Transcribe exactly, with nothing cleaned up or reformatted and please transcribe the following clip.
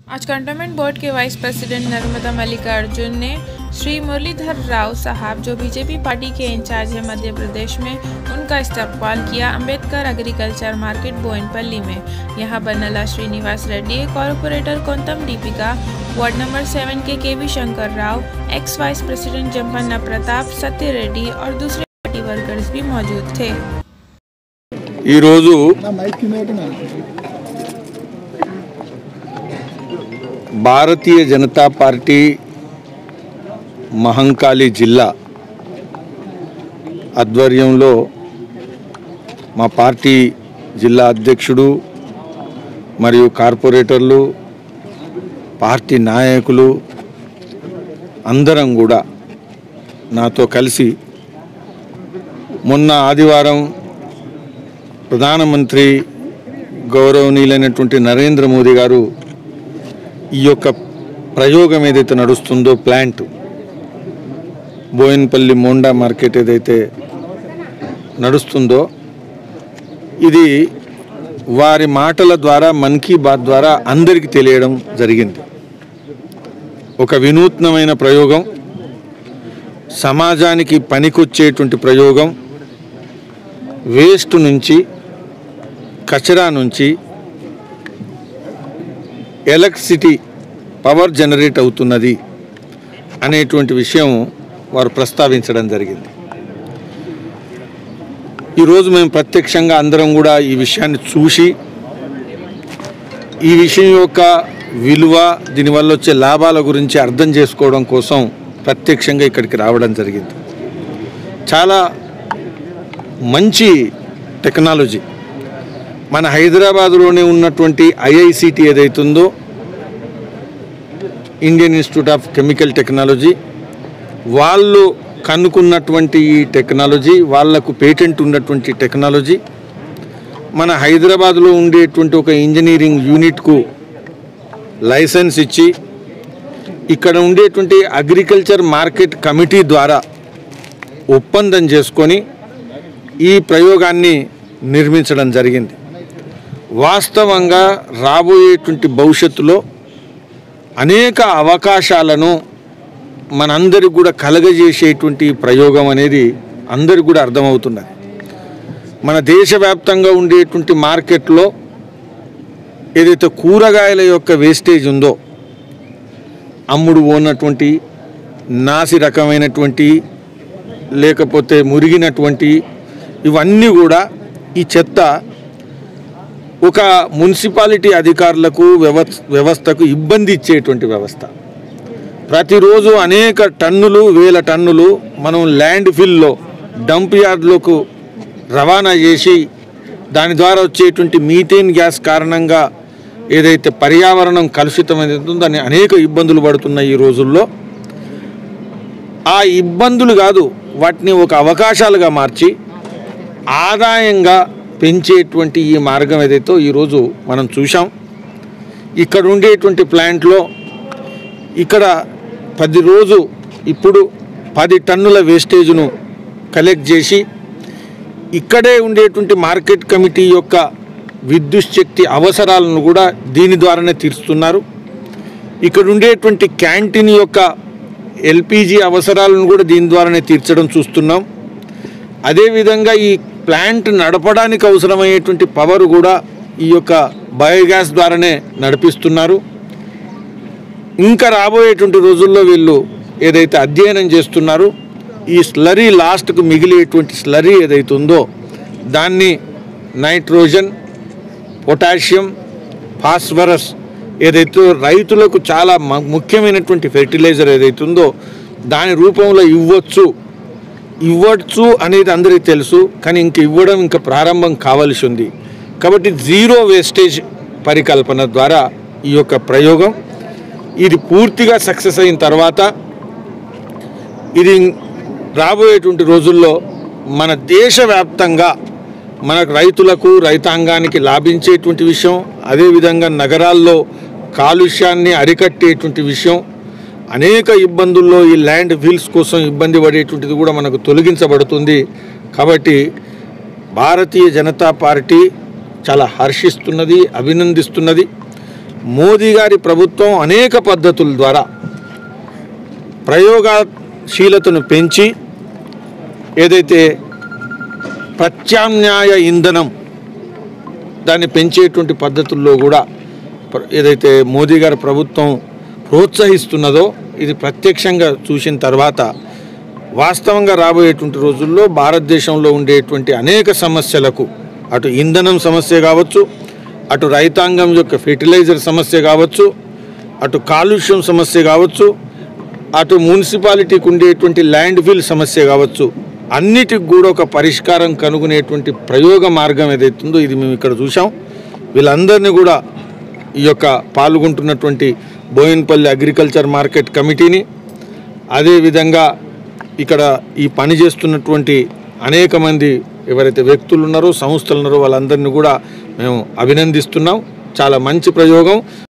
आज cantonment board के vice president Narmada Mallikarjun ने श्री मुरलीधर राव साहब, जो बीजेपी पार्टी के इंचार्ज है मध्य प्रदेश में, उनका इस्तकबाल किया अंबेडकर एग्रीकल्चर मार्केट बोयनपल्ली में। यहां Bannala Srinivas Reddy, corporator Kontham Deepika, ward number seven के K V Shankar Rao, ex vice president Jampanna Pratap, Satya Reddy और दूसरे पार्टी वर्कर्स भी मौजूद थे। ఈ రోజు భారతీయ జనతా పార్టీ మహంకాళి జిల్లా ఆధ్వర్యంలో మా పార్టీ జిల్లా అధ్యక్షుడు మరియు కార్పొరేటర్లు, పార్టీ నాయకులు అందరం కూడా నాతో కలిసి మొన్న ఆదివారం ప్రధానమంత్రి గౌరవనీయులైనటువంటి నరేంద్ర మోదీ గారు ఈ యొక్క ప్రయోగం ఏదైతే నడుస్తుందో, ప్లాంట్ బోయిన్పల్లి మోండా మార్కెట్ ఏదైతే నడుస్తుందో, ఇది వారి మాటల ద్వారా, మన్ కీ బాత్ ద్వారా అందరికీ తెలియడం జరిగింది. ఒక వినూత్నమైన ప్రయోగం, సమాజానికి పనికొచ్చేటువంటి ప్రయోగం, వేస్ట్ నుంచి, కచరా నుంచి ఎలక్ట్రిసిటీ పవర్ జనరేట్ అవుతున్నది అనేటువంటి విషయం వారు ప్రస్తావించడం జరిగింది. ఈరోజు మేము ప్రత్యక్షంగా అందరం కూడా ఈ విషయాన్ని చూసి, ఈ విషయం యొక్క విలువ, దీనివల్ల వచ్చే లాభాల గురించి అర్థం చేసుకోవడం కోసం ప్రత్యక్షంగా ఇక్కడికి రావడం జరిగింది. చాలా మంచి టెక్నాలజీ మన హైదరాబాద్లోనే ఉన్నటువంటి ఐఐసిటి ఏదైతుందో, Indian Institute of Chemical Technology, వాళ్ళు కనుక్కున్నటువంటి ఈ టెక్నాలజీ, వాళ్లకు పేటెంట్ ఉన్నటువంటి టెక్నాలజీ మన హైదరాబాద్లో ఉండేటువంటి ఒక ఇంజనీరింగ్ యూనిట్కు లైసెన్స్ ఇచ్చి, ఇక్కడ ఉండేటువంటి అగ్రికల్చర్ మార్కెట్ కమిటీ ద్వారా ఒప్పందం చేసుకొని ఈ ప్రయోగాన్ని నిర్మించడం జరిగింది. వాస్తవంగా రాబోయేటువంటి భవిష్యత్తులో అనేక అవకాశాలను మనందరికి కూడా కలగజేసేటువంటి ప్రయోగం అనేది అందరికి కూడా అర్థమవుతున్నది. మన దేశవ్యాప్తంగా ఉండేటువంటి మార్కెట్లో ఏదైతే కూరగాయల యొక్క వేస్టేజ్ ఉందో, అమ్ముడు పోనటువంటి, నాసి రకమైనటువంటి, లేకపోతే మురిగినటువంటి, ఇవన్నీ కూడా ఈ చెత్త ఒక మున్సిపాలిటీ అధికారులకు, వ్యవస్థకు ఇబ్బంది ఇచ్చేటువంటి వ్యవస్థ. ప్రతిరోజు అనేక టన్నులు, వేల టన్నులు మనం ల్యాండ్ ఫిల్లో, డంప్ యార్డ్లకు రవాణా చేసి, దాని ద్వారా వచ్చేటువంటి మీథేన్ గ్యాస్ కారణంగా ఏదైతే పర్యావరణం కలుషితమైందో దాన్ని అనేక ఇబ్బందులు పడుతున్న ఈ రోజుల్లో, ఆ ఇబ్బందులు కాదు, వాటిని ఒక అవకాశాలుగా మార్చి ఆదాయంగా పెంచేటువంటి ఈ మార్గం ఏదైతే ఈరోజు మనం చూసాం. ఇక్కడ ఉండేటువంటి ప్లాంట్లో ఇక్కడ పది రోజు ఇప్పుడు పది టన్నుల వేస్టేజ్ను కలెక్ట్ చేసి, ఇక్కడే ఉండేటువంటి మార్కెట్ కమిటీ యొక్క విద్యుత్ శక్తి అవసరాలను కూడా దీని ద్వారానే తీరుస్తున్నారు. ఇక్కడ ఉండేటువంటి క్యాంటీన్ యొక్క ఎల్పిజి అవసరాలను కూడా దీని ద్వారానే తీర్చడం చూస్తున్నాం. అదేవిధంగా ఈ ప్లాంట్ నడపడానికి అవసరమయ్యేటువంటి పవర్ కూడా ఈ యొక్క బయోగ్యాస్ ద్వారానే నడిపిస్తున్నారు. ఇంకా రాబోయేటువంటి రోజుల్లో వీళ్ళు ఏదైతే అధ్యయనం చేస్తున్నారో, ఈ స్లరీ లాస్ట్కు మిగిలేటువంటి స్లరీ ఏదైతే ఉందో దాన్ని నైట్రోజన్, పొటాషియం, ఫాస్ఫరస్ ఏదైతే రైతులకు చాలా ముఖ్యమైనటువంటి ఫెర్టిలైజర్ ఏదైతే ఉందో దాని రూపంలో ఇవ్వచ్చు ఇవ్వచ్చు అనేది అందరికీ తెలుసు. కానీ ఇంక ఇవ్వడం ఇంకా ప్రారంభం కావాల్సి ఉంది. కాబట్టి జీరో వేస్టేజ్ పరికల్పన ద్వారా ఈ యొక్క ప్రయోగం ఇది పూర్తిగా సక్సెస్ అయిన తర్వాత, ఇది రాబోయేటువంటి రోజుల్లో మన దేశవ్యాప్తంగా మనకు రైతులకు, రైతాంగానికి లాభించేటువంటి విషయం, అదేవిధంగా నగరాల్లో కాలుష్యాన్ని అరికట్టేటువంటి విషయం, అనేక ఇబ్బందుల్లో ఈ ల్యాండ్ ఫీల్స్ కోసం ఇబ్బంది పడేటువంటిది కూడా మనకు తొలగించబడుతుంది. కాబట్టి భారతీయ జనతా పార్టీ చాలా హర్షిస్తున్నది, అభినందిస్తున్నది. మోదీ గారి ప్రభుత్వం అనేక పద్ధతుల ద్వారా ప్రయోగశీలతను పెంచి ఏదైతే ప్రత్యామ్నాయ ఇంధనం దాన్ని పెంచేటువంటి పద్ధతుల్లో కూడా ఏదైతే మోదీ గారి ప్రభుత్వం ప్రోత్సహిస్తున్నదో ఇది ప్రత్యక్షంగా చూసిన తర్వాత వాస్తవంగా రాబోయేటువంటి రోజుల్లో భారతదేశంలో ఉండేటువంటి అనేక సమస్యలకు అటు ఇంధనం సమస్య కావచ్చు, అటు రైతాంగం యొక్క ఫెర్టిలైజర్ సమస్య కావచ్చు, అటు కాలుష్యం సమస్య కావచ్చు, అటు మున్సిపాలిటీకి ఉండేటువంటి ల్యాండ్ ఫిల్ సమస్య కావచ్చు, అన్నిటికి కూడా ఒక పరిష్కారం కనుగొనేటువంటి ప్రయోగ మార్గం ఏదైతుందో ఇది మేము ఇక్కడ చూసాం. వీళ్ళందరినీ కూడా ఈ యొక్క పాల్గొంటున్నటువంటి బోయిన్పల్లి అగ్రికల్చర్ మార్కెట్ కమిటీని, అదేవిధంగా ఇక్కడ ఈ పని చేస్తున్నటువంటి అనేక మంది ఎవరైతే వ్యక్తులు ఉన్నారో సంస్థలు ఉన్నారో వాళ్ళందరినీ కూడా మేము అభినందిస్తున్నాం. చాలా మంచి ప్రయోగం.